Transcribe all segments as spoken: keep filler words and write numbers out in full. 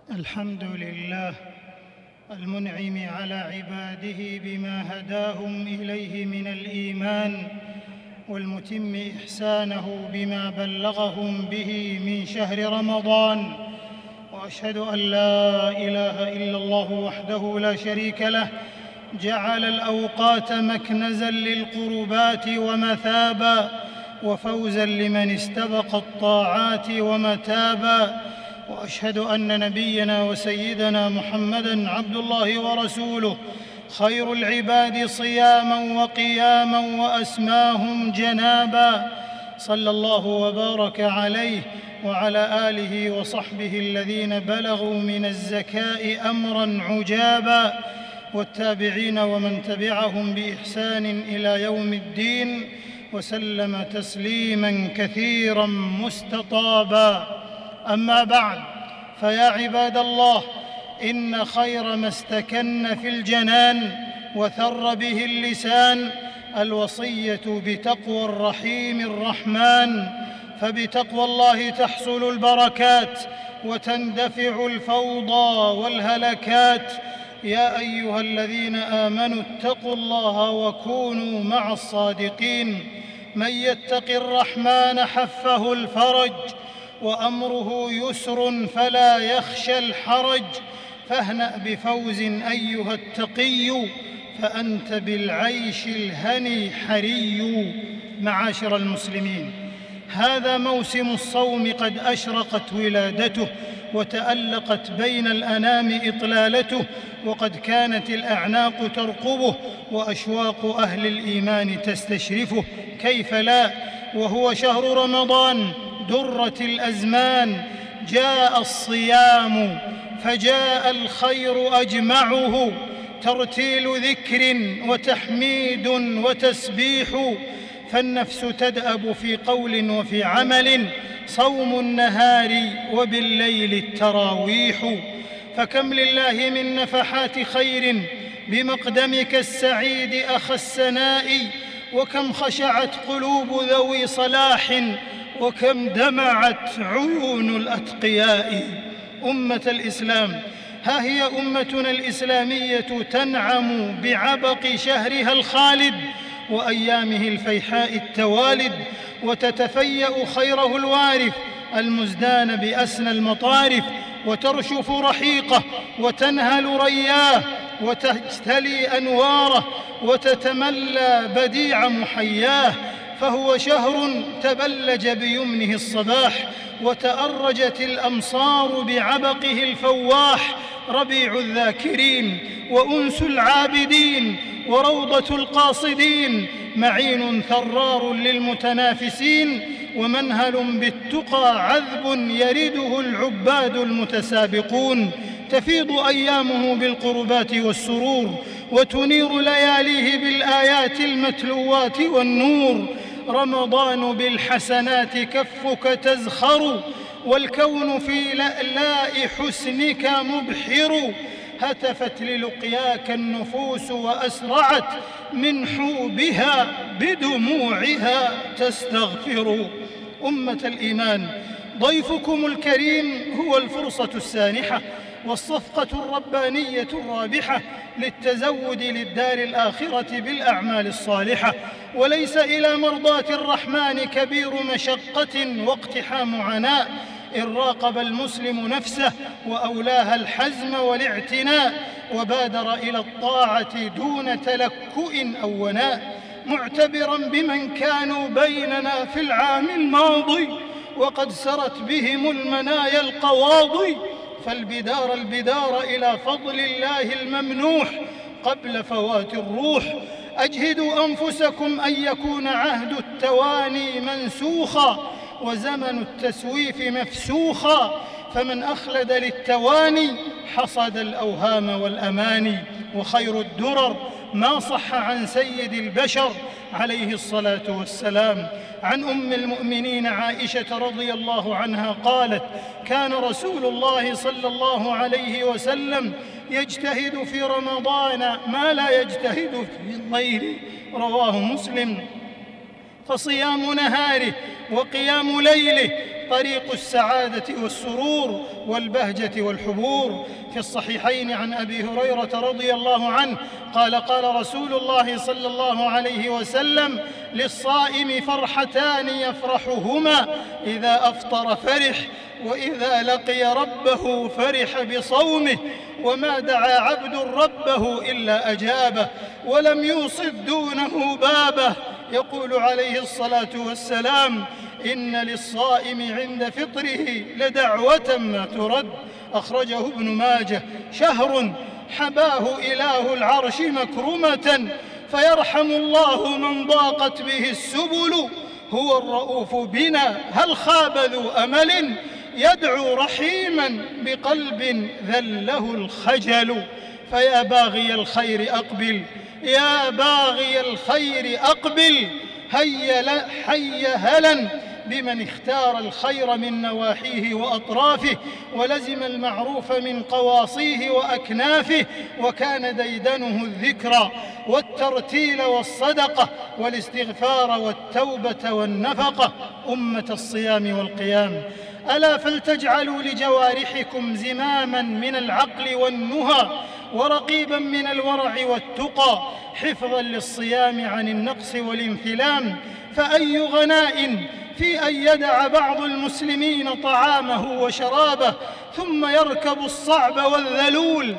الحمد لله المنعم على عباده بما هداهم إليه من الإيمان، والمتم إحسانه بما بلغهم به من شهر رمضان. وأشهد أن لا إله إلا الله وحده لا شريك له، جعل الأوقات مكنزا للقربات ومثابا، وفوزا لمن استبق الطاعات ومتابا. وأشهد أن نبينا وسيدنا محمدًا عبد الله ورسوله، خير العباد صيامًا وقيامًا وأسماهم جنابا، صلى الله وبارك عليه وعلى آله وصحبه الذين بلغوا من الزكاء أمرًا عجابا، والتابعين ومن تبعهم بإحسان إلى يوم الدين، وسلم تسليماً كثيراً مستطابا. أما بعد، فيا عباد الله، إن خير ما استكن في الجنان وثر به اللسان الوصية بتقوى الرحيم الرحمن، فبتقوى الله تحصل البركات وتندفع الفوضى والهلكات. يا أيها الذين آمنوا اتقوا الله وكونوا مع الصادقين. من يتق الرحمن حفه الفرج، وأمره يسر فلا يخشى الحرج. فاهنأ بفوز أيها التقي، فأنت بالعيش الهني حري. معاشر المسلمين، هذا موسم الصوم قد أشرقت ولادته، وتألقت بين الأنام إطلالته، وقد كانت الأعناق ترقبه، وأشواق أهل الإيمان تستشرفه. كيف لا وهو شهر رمضان درة الأزمان؟ جاء الصيام فجاء الخير أجمعه، ترتيل ذكر وتحميد وتسبيح، فالنفس تدأب في قول وفي عمل، صوم النهار وبالليل التراويح. فكم لله من نفحات خير بمقدمك السعيد أخا السناء، وكم خشعت قلوب ذوي صلاح، وكم دمعت عيون الأتقياء. أمة الإسلام، ها هي أمتنا الإسلامية تنعم بعبق شهرها الخالد وأيامه الفيحاء التوالد، وتتفيأ خيره الوارف المزدان بأسنى المطارف، وترشف رحيقه وتنهل رياه، وتجتلي أنواره، وتتملى بديع محياه. فهو شهر تبلج بيمنه الصباح، وتأرجت الأمصار بعبقه الفواح. ربيع الذاكرين وأنس العابدين وروضة القاصدين، معين ثرار للمتنافسين، ومنهل بالتقى عذب يرده العباد المتسابقون. تفيض أيامه بالقربات والسرور، وتنير لياليه بالآيات المتلوات والنور. رمضان بالحسنات كفك تزخر، والكون في لألاء حسنك مبحر. هتفت للقياك النفوس وأسرعت من حوبها بدموعها تستغفر. أمة الإيمان، ضيفكم الكريم هو الفرصة السانحة والصفقة الربانية الرابحة للتزود للدار الآخرة بالأعمال الصالحة. وليس إلى مرضاة الرحمن كبير مشقة واقتحام عناء، إن راقب المسلم نفسه وأولاها الحزم والاعتناء، وبادر إلى الطاعة دون تلكؤ أو وناء، معتبراً بمن كانوا بيننا في العام الماضي وقد سرت بهم المنايا القواضي. فالبدار البدار إلى فضل الله الممنوح قبل فوات الروح. أجهدوا أنفسكم أن يكون عهد التواني منسوخا، وزمن التسويف مفسوخا، فمن أخلد للتواني حصد الأوهام والأماني. وخير الدرر ما صح عن سيد البشر عليه الصلاة والسلام، عن أم المؤمنين عائشة رضي الله عنها قالت: كان رسول الله صلى الله عليه وسلم يجتهد في رمضان ما لا يجتهد في غيره، رواه مسلم. فصيام نهاره وقيام ليله طريق السعادة والسرور والبهجة والحبور. في الصحيحين عن أبي هريرة رضي الله عنه قال قال رسول الله صلى الله عليه وسلم: للصائم فرحتان يفرحهما، إذا أفطر فرح، وإذا لقي ربه فرح بصومه، وما دعا عبد ربه إلا أجابه، ولم يوصد دونه بابه. يقول عليه الصلاة والسلام: إن للصائم عند فطره لدعوة ما ترد. أخرجه ابن ماجه. شهر حباه إله العرش مكرمة، فيرحم الله من ضاقت به السبل، هو الرؤوف بنا هل خاب ذو أمل، يدعو رحيما بقلب ذله الخجل. فيا باغي الخير أقبل، يا باغي الخير أقبل، هيا حي هلا بمن اختار الخير من نواحيه وأطرافه، ولزم المعروف من قواصيه وأكنافه، وكان ديدنه الذكرى والترتيل والصدقة والاستغفار والتوبة والنفقة. أمة الصيام والقيام، ألا فلتجعلوا لجوارحكم زماما من العقل والنهى، ورقيبا من الورع والتقى، حفظا للصيام عن النقص والانثلام. فأي غناء في أن يدع بعض المسلمين طعامه وشرابه ثم يركب الصعب والذلول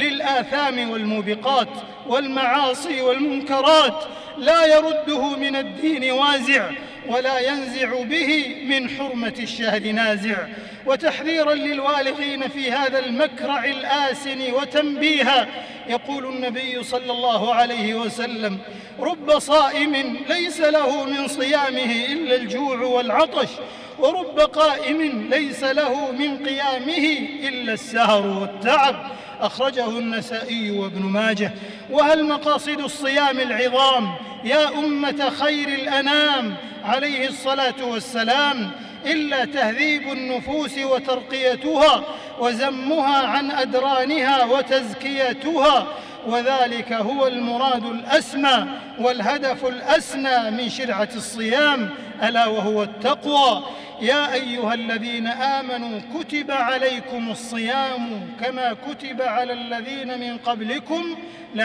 للآثام والموبقات والمعاصي والمنكرات، لا يرده من الدين وازع، ولا ينزع به من حرمة الشهر نازع. وتحذيرا للوالغين في هذا المكرع الآسن وتنبيها، يقول النبي صلى الله عليه وسلم: رب صائم ليس له من صيامه إلا الجوع والعطش، ورب قائم ليس له من قيامه إلا السهر والتعب. أخرجه النسائي وابن ماجه. وهل مقاصد الصيام العظام يا أمة خير الأنام عليه الصلاة والسلام إلا تهذيب النفوس وترقيتها، وزمها عن أدرانها وتزكيتها، وذلك هو المراد الأسمى والهدف الأسنى من شرعة الصيام، ألا وهو التقوى. يا أيها الذين آمنوا كتب عليكم الصيام كما كتب على الذين من قبلكم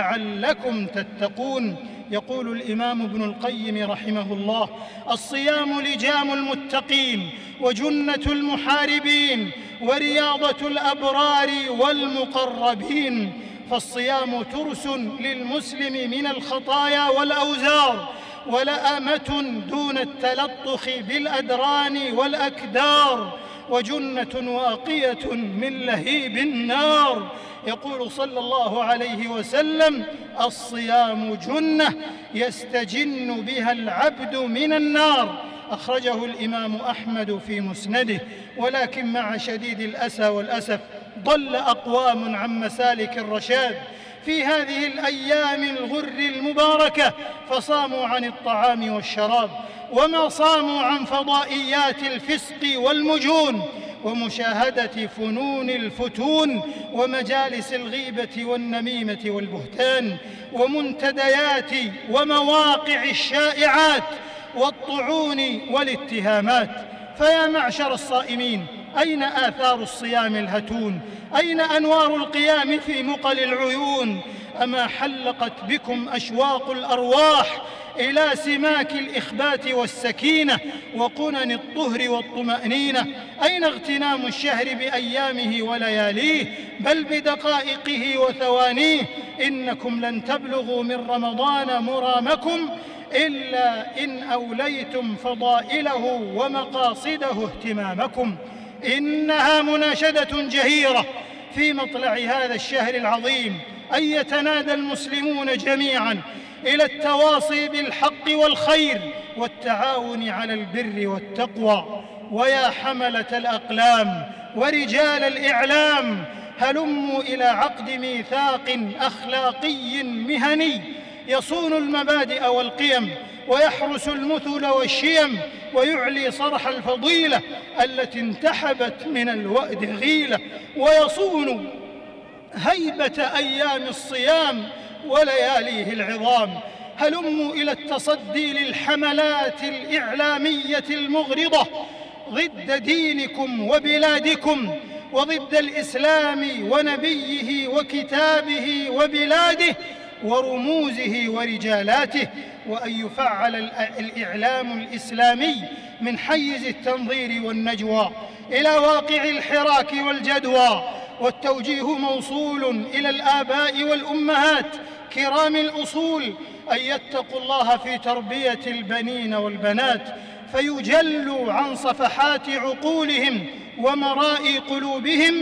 لعلكم تتقون. يقول الإمام ابن القيم رحمه الله: الصيام لجام المتقين، وجنة المحاربين، ورياضة الأبرار والمقربين. فالصيام ترس للمسلم من الخطايا والأوزار، ولأمة دون التلطخ بالأدران والأكدار، وجنة واقية من لهيب النار. يقول صلى الله عليه وسلم: الصيام جنة يستجن بها العبد من النار. أخرجه الإمام أحمد في مسنده. ولكن مع شديد الأسى والأسف ضل أقوام عن مسالك الرشاد في هذه الأيام الغر المباركة، فصاموا عن الطعام والشراب، وما صاموا عن فضائيات الفسق والمجون، ومشاهدة فنون الفتون، ومجالس الغيبة والنميمة والبهتان، ومنتديات ومواقع الشائعات والطعون والاتهامات. فيا معشر الصائمين، أين آثار الصيام الهتون؟ أين أنوار القيام في مقل العيون؟ أما حلقت بكم أشواق الأرواح إلى سماك الإخبات والسكينة وقنن الطهر والطمأنينة؟ أين اغتنام الشهر بأيامه ولياليه، بل بدقائقه وثوانيه؟ إنكم لن تبلغوا من رمضان مرامكم إلا إن أوليتم فضائله ومقاصده اهتمامكم. إنها مناشدة جهيرة في مطلع هذا الشهر العظيم أن يتنادى المسلمون جميعاً إلى التواصي بالحق والخير والتعاون على البر والتقوى. ويا حملة الأقلام ورجال الإعلام، هلموا إلى عقد ميثاق أخلاقي مهني يصون المبادئ والقيم، ويحرس المثل والشيم، ويعلي صرح الفضيلة التي انتحبت من الوأد غيلة، ويصون هيبة أيام الصيام ولياليه العظام. هلموا إلى التصدي للحملات الإعلامية المغرضة ضد دينكم وبلادكم وضد الإسلام ونبيه وكتابه وبلاده ورموزه ورجالاته، وأن يفعل الإعلام الإسلامي من حيز التنظير والنجوى إلى واقع الحراك والجدوى، والتوجيه موصول إلى الآباء والأمهات كرام الأصول أن يتقوا الله في تربية البنين والبنات، فيجلوا عن صفحات عقولهم ومرائي قلوبهم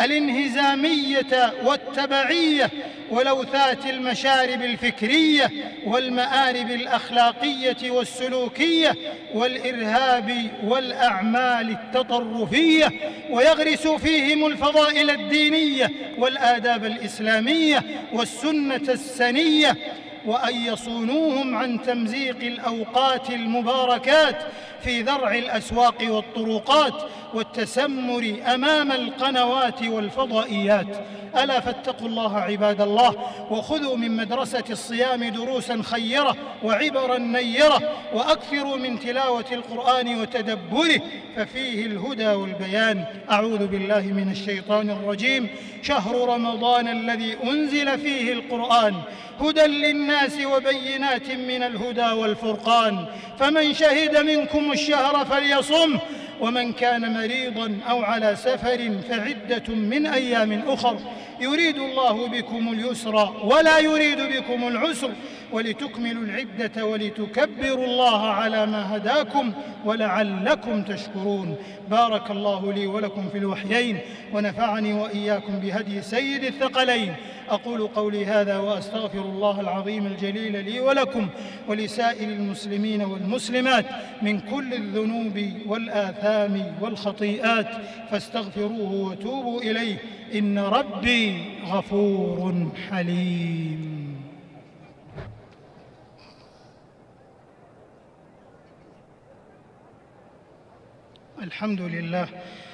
الانهزامية والتبعية ولوثات المشارب الفكرية والمآرب الأخلاقية والسلوكية والإرهاب والأعمال التطرفية، ويغرسوا فيهم الفضائل الدينية والآداب الإسلامية والسنة السنية، وأن يصونوهم عن تمزيق الأوقات المباركات في ذرع الأسواق والطرقات والتسمر أمام القنوات والفضائيات. ألا فاتقوا الله عباد الله، وخذوا من مدرسة الصيام دروسا خيرة وعبرا نيرة، وأكثروا من تلاوة القرآن وتدبره ففيه الهدى والبيان. أعوذ بالله من الشيطان الرجيم. شهر رمضان الذي أنزل فيه القرآن هدى للناس وبينات من الهدى والفرقان، فمن شهد منكم الشهر فليصمه، ومن كان مريضا أو على سفر فعدة من أيام أخر، يريد الله بكم اليسر ولا يريد بكم العسر، ولتكملوا العدة ولتكبروا الله على ما هداكم ولعلكم تشكرون. بارك الله لي ولكم في الوحيين، ونفعني وإياكم بهدي سيد الثقلين. أقول قولي هذا وأستغفر الله العظيم الجليل لي ولكم ولسائر المسلمين والمسلمات من كل الذنوب والآثام والخطيئات، فاستغفروه وتوبوا إليه، إن ربي غفور حليم. الحمد لله،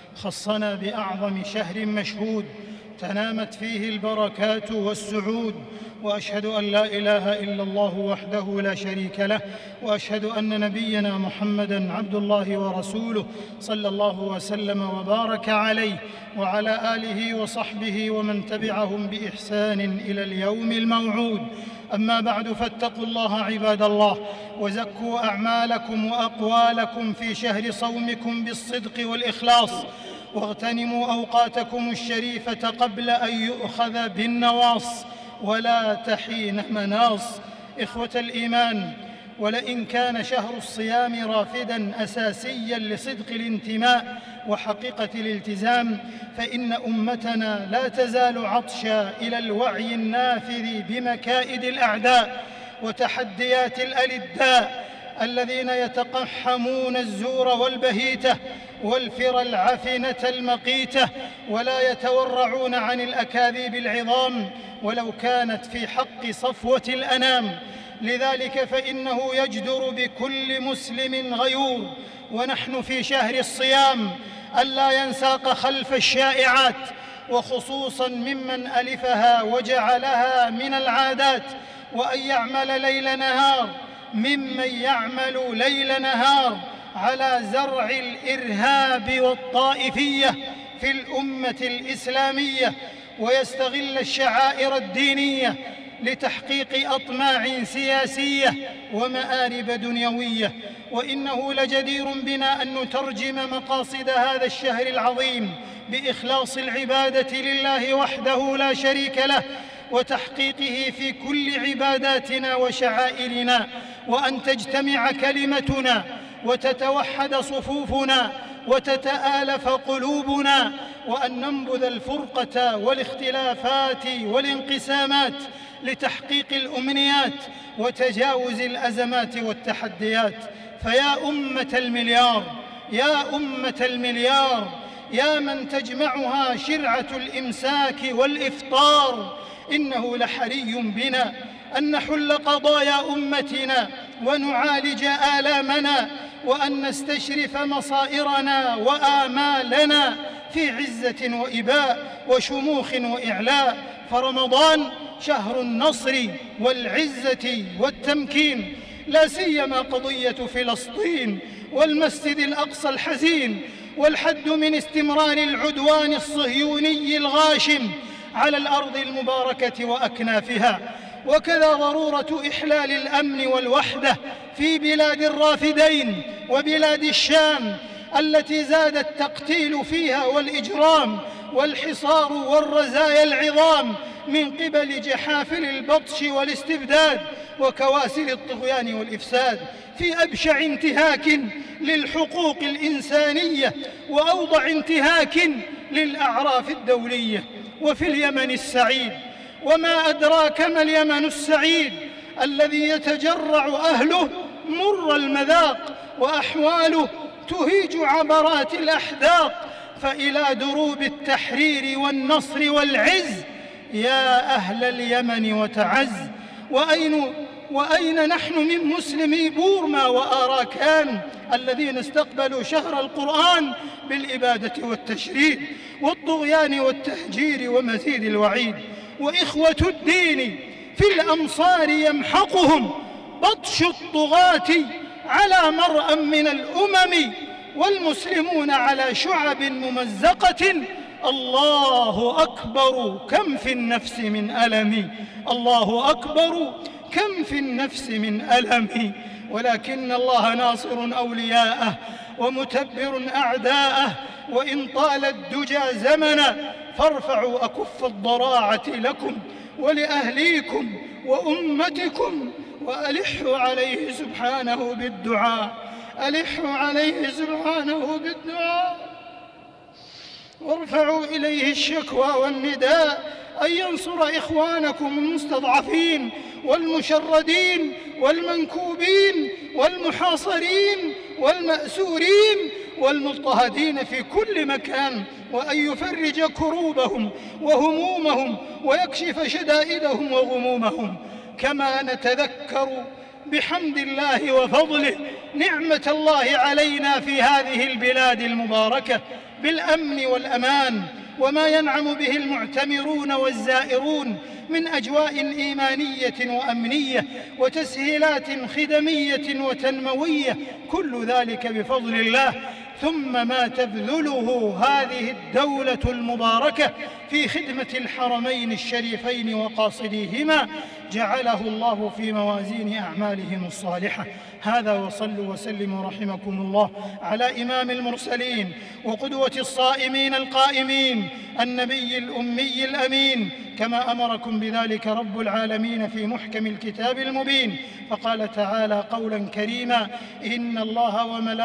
خصنا بأعظم شهر مشهود تنامت فيه البركات والسعود، وأشهد أن لا إله إلا الله وحده لا شريك له، وأشهد أن نبينا محمدًا عبد الله ورسوله صلى الله وسلم وبارك عليه وعلى آله وصحبه ومن تبعهم بإحسان إلى اليوم الموعود. أما بعد، فاتقوا الله عباد الله، وزكوا أعمالكم وأقوالكم في شهر صومكم بالصدق والإخلاص، واغتنموا أوقاتكم الشريفة قبل أن يؤخذ بالنواص ولا تحين مناص. إخوة الإيمان، ولئن كان شهر الصيام رافداً أساسياً لصدق الانتماء وحقيقة الالتزام، فإن أمتنا لا تزال عطشا إلى الوعي النافذ بمكائد الأعداء وتحديات الألداء الذين يتقحمون الزور والبهيتة والفر العفنة المقيتة، ولا يتورعون عن الأكاذيب العظام ولو كانت في حق صفوة الأنام. لذلك فإنه يجدر بكل مسلم غيور ونحن في شهر الصيام ألا ينساق خلف الشائعات، وخصوصاً ممن ألفها وجعلها من العادات، وأن يعمل ليل نهار ممن يعمل ليل نهار على زرع الإرهاب والطائفية في الأمة الإسلامية، ويستغل الشعائر الدينية لتحقيق أطماع سياسية ومآرب دنيوية. وإنه لجدير بنا أن نترجم مقاصد هذا الشهر العظيم بإخلاص العبادة لله وحده لا شريك له، وتحقيقه في كل عباداتنا وشعائرنا، وأن تجتمع كلمتنا وتتوحد صفوفنا وتتآلف قلوبنا، وأن ننبذ الفرقة والاختلافات والانقسامات لتحقيق الأمنيات وتجاوز الأزمات والتحديات. فيا أمة المليار، يا أمة المليار، يا من تجمعها شرعة الإمساك والإفطار، إنه لحري بنا أن نحل قضايا أمتنا ونعالج آلامنا وأن نستشرف مصائرنا وآمالنا في عزة وإباء وشموخ وإعلاء. فرمضان شهر النصر والعزة والتمكين، لا سيما قضية فلسطين والمسجد الأقصى الحزين والحد من استمرار العدوان الصهيوني الغاشم على الأرض المباركة وأكنافها، وكذا ضرورة إحلال الأمن والوحدة في بلاد الرافدين وبلاد الشام التي زاد التقتيل فيها والإجرام والحصار والرزايا العظام من قبل جحافل البطش والاستبداد وكواسر الطغيان والإفساد، في أبشع انتهاك للحقوق الإنسانية وأوضع انتهاك للأعراف الدولية. وفي اليمن السعيد، وما أدراك ما اليمن السعيد الذي يتجرع أهله مر المذاق وأحواله تهيج عبرات الأحداق، فإلى دروب التحرير والنصر والعز يا أهل اليمن وتعز. وأين, وأين نحن من مسلمي بورما وآراكان الذين استقبلوا شهر القرآن بالإبادة والتشريد والطغيان والتهجير ومزيد الوعيد؟ وإخوة الدين في الأمصار يمحقهم بطش الطغاة على مرأى من الأمم، والمسلمون على شعب ممزقة. الله أكبر كم في النفس من ألم، الله أكبر كم في النفس من ألم. ولكن الله ناصر أولياءه ومتبر أعداءه، وإن طال الدجى زمنا فارفعوا أكف الضراعة لكم ولأهليكم وأمتكم، وألحوا عليه سبحانه بالدعاء، ألحوا عليه سبحانه بالدعاء، وارفعوا إليه الشكوى والنداء أن ينصر إخوانكم المستضعفين والمشردين والمنكوبين والمحاصرين والمأسورين والمضطهدين في كل مكان، وأن يفرج كروبهم وهمومهم ويكشف شدائدهم وغمومهم. كما نتذكر بحمد الله وفضله نعمة الله علينا في هذه البلاد المباركة بالأمن والأمان، وما ينعم به المعتمرون والزائرون من أجواء إيمانية وأمنية وتسهيلات خدمية وتنموية، كل ذلك بفضل الله. ثم ما تبذله هذه الدولة المباركة في خدمة الحرمين الشريفين وقاصديهما جعله الله في موازين أعمالهم الصالحة. هذا، وصلوا وسلموا رحمكم الله على إمام المرسلين وقدوة الصائمين القائمين النبي الأمي الأمين، كما أمركم بذلك رب العالمين في محكم الكتاب المبين. فقال تعالى قولا كريما: إن الله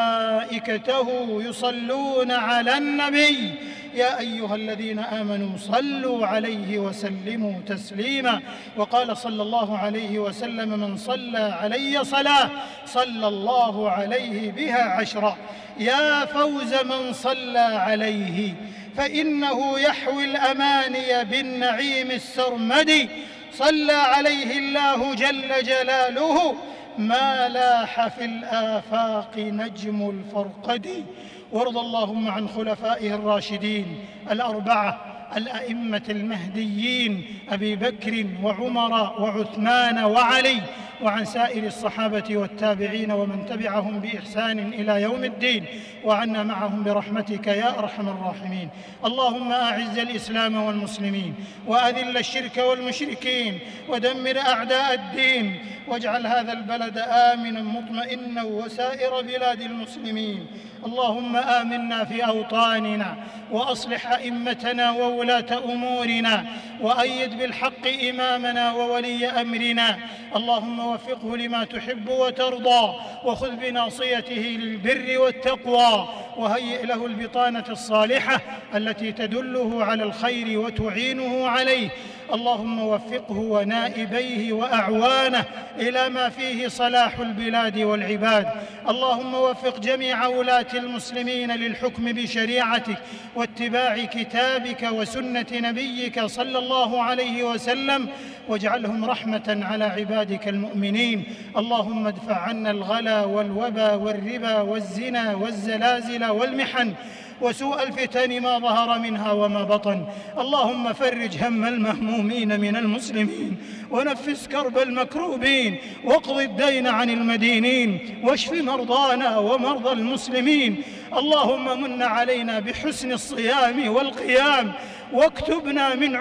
وملائكته يصلون على النبي يا أيها الذين آمنوا صلوا عليه وسلموا تسليما. وقال صلى الله عليه وسلم: من صلى علي صلاة صلى الله عليه بها عشرا. يا فوز من صلى عليه، فإنه يحوي الأماني بالنعيم السرمدي. صلى عليه الله جل جلاله ما لاح في الآفاق نجم الفرقد. وارض اللهم عن خلفائه الراشدين الأربعة الأئمة المهديين أبي بكر وعمر وعثمان وعلي، وعن سائر الصحابة والتابعين ومن تبعهم بإحسان إلى يوم الدين، وعنا معهم برحمتك يا أرحم الراحمين. اللهم أعز الإسلام والمسلمين، وأذل الشرك والمشركين، ودمر أعداء الدين، واجعل هذا البلد آمنا مطمئنا وسائر بلاد المسلمين. اللهم آمنا في أوطاننا، وأصلح أئمتنا وولاة أمورنا، وأيد بالحق إمامنا وولي أمرنا. اللهم وفقه لما تحب وترضى، وخذ بناصيته للبر والتقوى، وهيئ له البطانة الصالحة التي تدله على الخير وتعينه عليه. اللهم وفقه ونائبيه وأعوانه إلى ما فيه صلاح البلاد والعباد. اللهم وفق جميع ولاة المسلمين للحكم بشريعتك واتباع كتابك وسنة نبيك صلى الله عليه وسلم، واجعلهم رحمة على عبادك المؤمنين. اللهم ادفع عنا الغلا والوبا والربا والزنا والزلازل والمحن وسوء الفتن ما ظهر منها وما بطن. اللهم فرج هم المهمومين من المسلمين ونفس كرب المكروبين واقض الدين عن المدينين واشف مرضانا ومرضى المسلمين. اللهم من علينا بحسن الصيام والقيام واكتبنا من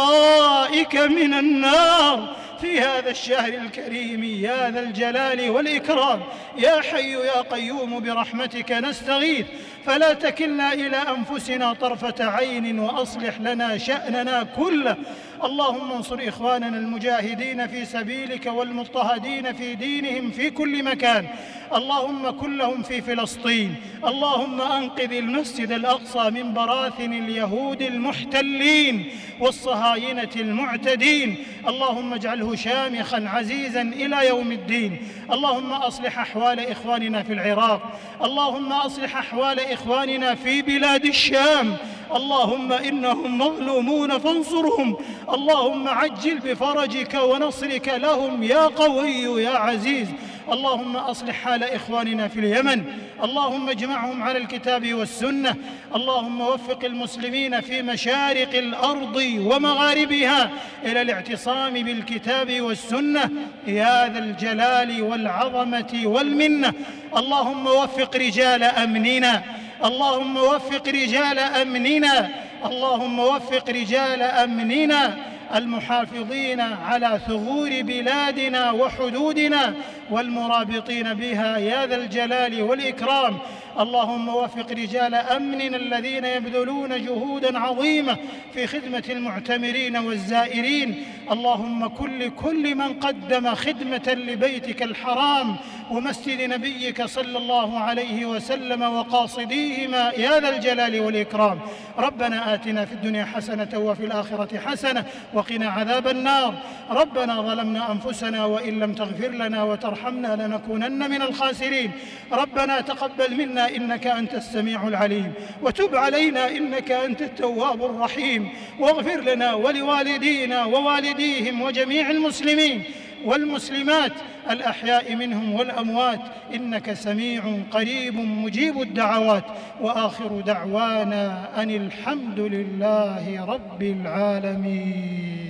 عتقائك من النار في هذا الشهر الكريم يا ذا الجلال والإكرام. يا حي يا قيوم برحمتك نستغيث، فلا تكلنا إلى أنفسنا طرفة عين وأصلح لنا شأننا كله. اللهم انصر إخواننا المجاهدين في سبيلك والمضطهدين في دينهم في كل مكان. اللهم كن لهم في فلسطين. اللهم أنقذ المسجد الأقصى من براثن اليهود المحتلين والصهاينة المعتدين. اللهم اجعله شامخا عزيزا إلى يوم الدين. اللهم أصلح أحوال إخواننا في العراق. اللهم أصلح أحوال إخواننا في بلاد الشام. اللهم إنهم مظلومون فانصرهم. اللهم عجل بفرجك ونصرك لهم يا قوي يا عزيز. اللهم أصلح حال إخواننا في اليمن. اللهم اجمعهم على الكتاب والسنة. اللهم وفق المسلمين في مشارق الأرض ومغاربها إلى الاعتصام بالكتاب والسنة يا ذا الجلال والعظمة والمنة. اللهم وفق رجال أمننا. اللهم وفق رجال أمننا. اللهم وفق رجال أمننا المحافظين على ثغور بلادنا وحدودنا والمرابطين بها يا ذا الجلال والإكرام. اللهم وفق رجال أمننا الذين يبذلون جهودا عظيمة في خدمة المعتمرين والزائرين. اللهم كن لكل من قدم خدمة لبيتك الحرام ومسجد نبيك صلى الله عليه وسلم وقاصديهما يا ذا الجلال والإكرام. ربنا آتنا في الدنيا حسنة وفي الآخرة حسنة وقنا عذاب النار. ربنا ظلمنا أنفسنا وإن لم تغفر لنا وترحمنا لنكونن من الخاسرين. ربنا تقبل منا إنك أنت السميع العليم وتب علينا إنك أنت التواب الرحيم، واغفر لنا ولوالدينا ووالديهم وجميع المسلمين والمسلمات الأحياء منهم والأموات إنك سميع قريب مجيب الدعوات. وآخر دعوانا أن الحمد لله رب العالمين.